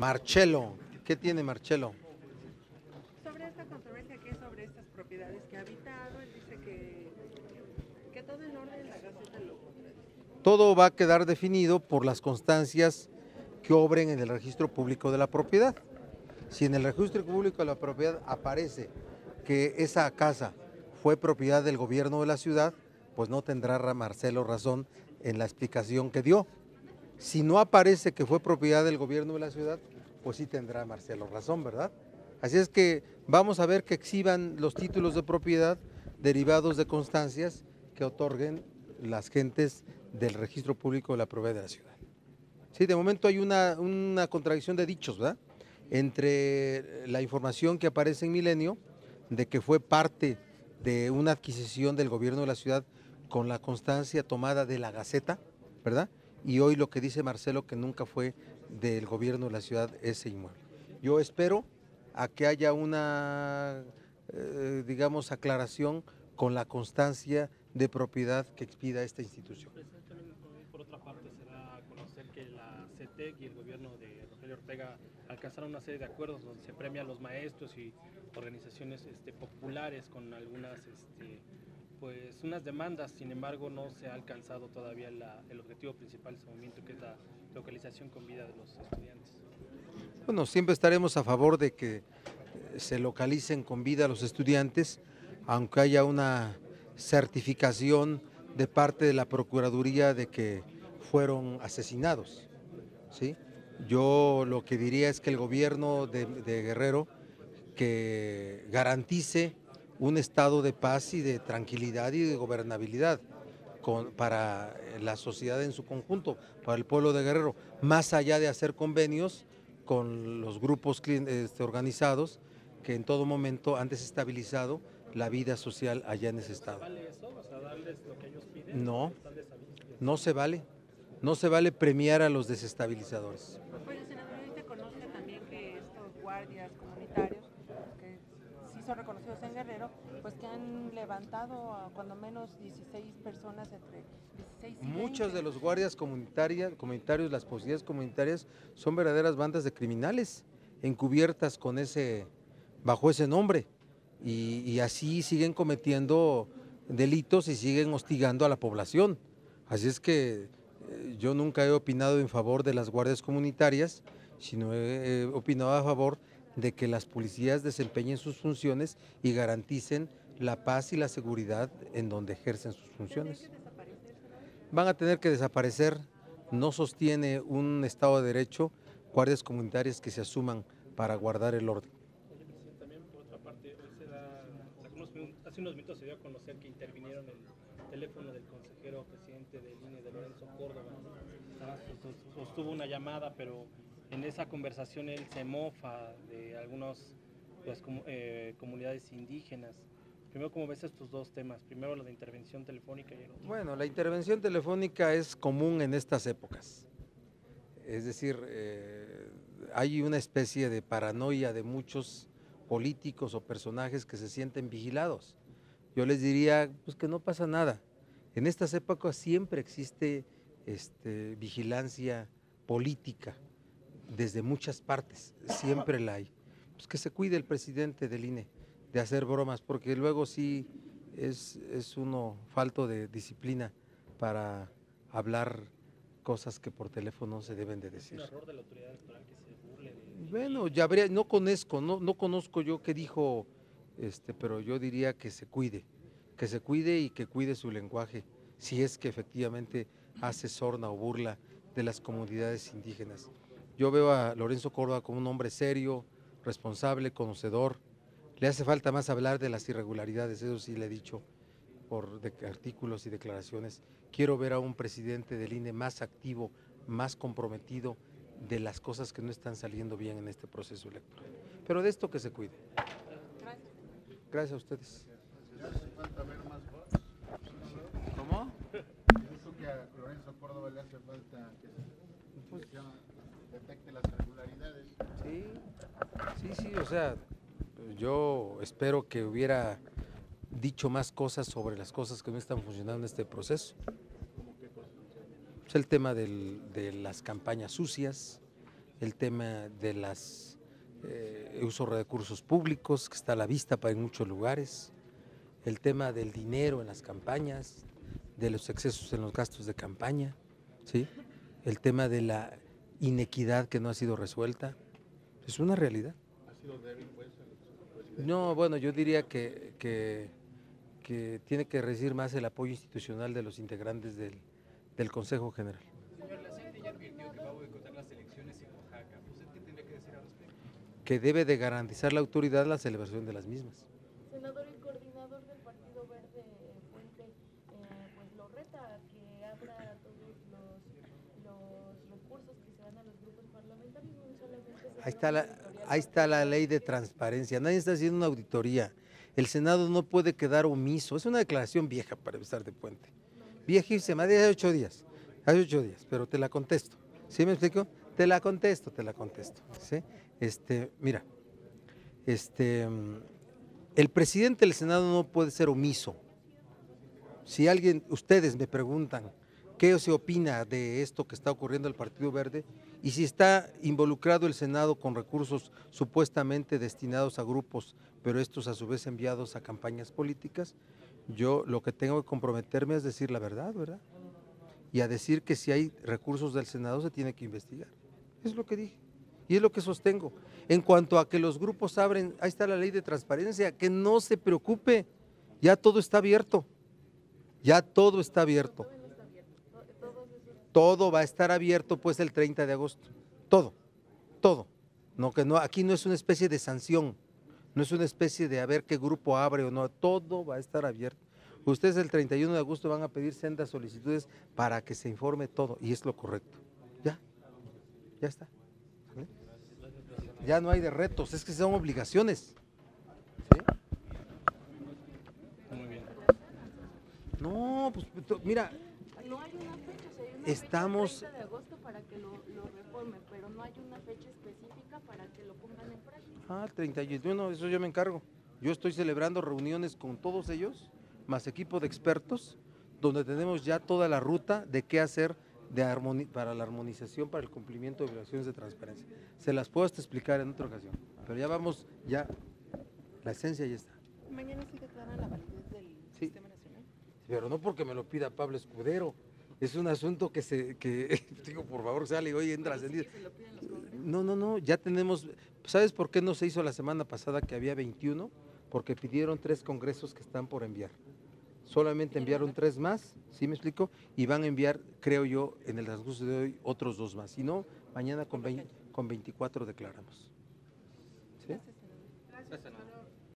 Marcelo, ¿qué tiene Marcelo? Sobre esta controversia que es sobre estas propiedades que ha habitado, él dice que todo en orden, la Gaceta lo contradice. Todo va a quedar definido por las constancias que obren en el registro público de la propiedad. Si en el registro público de la propiedad aparece que esa casa fue propiedad del gobierno de la ciudad, pues no tendrá Marcelo razón en la explicación que dio. Si no aparece que fue propiedad del gobierno de la ciudad, pues sí tendrá Marcelo razón, ¿verdad? Así es que vamos a ver que exhiban los títulos de propiedad derivados de constancias que otorguen las gentes del registro público de la propiedad de la ciudad. Sí, de momento hay una contradicción de dichos, ¿verdad? Entre la información que aparece en Milenio de que fue parte de una adquisición del gobierno de la ciudad con la constancia tomada de la Gaceta, ¿verdad? Y hoy lo que dice Marcelo que nunca fue del gobierno de la ciudad ese inmueble. Yo espero a que haya una, digamos, aclaración con la constancia de propiedad que expida esta institución. Por otra parte, se da a conocer que la CETEC y el gobierno de Rogelio Ortega alcanzaron una serie de acuerdos donde se premia a los maestros y organizaciones populares con algunas pues unas demandas. Sin embargo, no se ha alcanzado todavía el objetivo principal de este movimiento, que es la localización con vida de los estudiantes. Bueno, siempre estaremos a favor de que se localicen con vida a los estudiantes, aunque haya una certificación de parte de la Procuraduría de que fueron asesinados, ¿sí? Yo lo que diría es que el gobierno de Guerrero que garantice un estado de paz y de tranquilidad y de gobernabilidad para la sociedad en su conjunto, para el pueblo de Guerrero, más allá de hacer convenios con los grupos organizados que en todo momento han desestabilizado la vida social allá en ese estado. ¿Vale eso? O sea, darles lo que ellos piden. No, no se vale. No se vale premiar a los desestabilizadores. Oye, senador, ¿usted conoce también que estos guardias comunitarios, que sí son reconocidos en Guerrero, pues que han levantado a cuando menos 16 personas, entre 16 y 20? Muchos de los guardias comunitarios, las policías comunitarias, son verdaderas bandas de criminales encubiertas bajo ese nombre y así siguen cometiendo delitos y siguen hostigando a la población. Así es que yo nunca he opinado en favor de las guardias comunitarias, sino he opinado a favor de que las policías desempeñen sus funciones y garanticen la paz y la seguridad en donde ejercen sus funciones. Van a tener que desaparecer, no sostiene un Estado de Derecho guardias comunitarias que se asuman para guardar el orden. Oye, también por otra parte, hace unos minutos se dio a conocer que intervinieron el teléfono del consejero presidente del INE, de Lorenzo Córdoba. Sostuvo una llamada, pero en esa conversación él se mofa de algunas pues, comunidades indígenas. Primero, ¿cómo ves estos dos temas? Primero, lo de intervención telefónica y el otro. Bueno, la intervención telefónica es común en estas épocas. Es decir, hay una especie de paranoia de muchos políticos o personajes que se sienten vigilados. Yo les diría pues, que no pasa nada. En estas épocas siempre existe vigilancia política desde muchas partes, siempre la hay. Pues que se cuide el presidente del INE de hacer bromas, porque luego sí es uno falto de disciplina para hablar cosas que por teléfono no se deben de decir. ¿Es un error de la autoridad electoral que se burle de...? Bueno, ya no conozco yo qué dijo, pero yo diría que se cuide y que cuide su lenguaje, si es que efectivamente hace sorna o burla de las comunidades indígenas. Yo veo a Lorenzo Córdoba como un hombre serio, responsable, conocedor. Le hace falta más hablar de las irregularidades, eso sí le he dicho por artículos y declaraciones. Quiero ver a un presidente del INE más activo, más comprometido de las cosas que no están saliendo bien en este proceso electoral. Pero de esto que se cuide. Gracias a ustedes. ¿Cómo? Dijo que a Lorenzo Córdoba le hace falta que detecte las irregularidades. Sí, o sea, yo espero que hubiera dicho más cosas sobre las cosas que no están funcionando en este proceso. ¿Cómo qué cosas? Pues el tema de las campañas sucias, el tema de las uso de recursos públicos, que está a la vista para en muchos lugares, el tema del dinero en las campañas, de los excesos en los gastos de campaña, ¿sí? El tema de la inequidad que no ha sido resuelta, es una realidad. ¿Ha sido débil, pues, el presidente? No, bueno, yo diría que tiene que recibir más el apoyo institucional de los integrantes del Consejo General. Señor, la CENTE ya advirtió que va a boicotar las elecciones en Oaxaca. ¿Usted qué tendría que decir al respecto? Que debe de garantizar la autoridad la celebración de las mismas. Senador, el coordinador del Partido Verde, Puente, pues lo reta a que abra todos los recursos que se dan a los grupos parlamentarios, no solamente se Ahí está la ley de transparencia, nadie está haciendo una auditoría, el Senado no puede quedar omiso, es una declaración vieja para empezar de Puente, viejísima, de hace 8 días, pero te la contesto, ¿sí me explico? Te la contesto, ¿sí? Mira, el presidente del Senado no puede ser omiso. Si ustedes me preguntan qué se opina de esto que está ocurriendo en el Partido Verde y si está involucrado el Senado con recursos supuestamente destinados a grupos, pero estos a su vez enviados a campañas políticas, yo lo que tengo que comprometerme es decir la verdad, ¿verdad? Y a decir que si hay recursos del Senado se tiene que investigar. Es lo que dije y es lo que sostengo. En cuanto a que los grupos abren, ahí está la ley de transparencia, que no se preocupe, ya todo está abierto. Ya todo está abierto. Todo va a estar abierto pues el 30 de agosto. Todo. No, aquí no es una especie de sanción, no es una especie de a ver qué grupo abre o no, todo va a estar abierto. Ustedes el 31 de agosto van a pedir sendas solicitudes para que se informe todo y es lo correcto. Ya está. ¿Sí? Ya no hay de retos, es que son obligaciones. ¿Sí? Muy bien. No, pues mira, No hay una fecha, o sea, hay una estamos... fecha 30 de agosto para que lo reforme, pero no hay una fecha específica para que lo pongan en práctica. El 31, eso yo me encargo. Yo estoy celebrando reuniones con todos ellos, más equipo de expertos, donde tenemos ya toda la ruta de qué hacer para la armonización, para el cumplimiento de obligaciones de transparencia. Se las puedo hasta explicar en otra ocasión, pero ya vamos, la esencia ya está. Mañana sí declaran la validez del Sí. sistema nacional. Pero no porque me lo pida Pablo Escudero, es un asunto que digo, por favor, sale hoy en trascendido. No, ya tenemos, ¿sabes por qué no se hizo la semana pasada que había 21? Porque pidieron 3 congresos que están por enviar. Solamente enviaron 3 más, ¿sí me explico? Y van a enviar, creo yo, en el transcurso de hoy, otros 2 más. Si no, mañana con 24 declaramos. ¿Sí? Gracias, senador.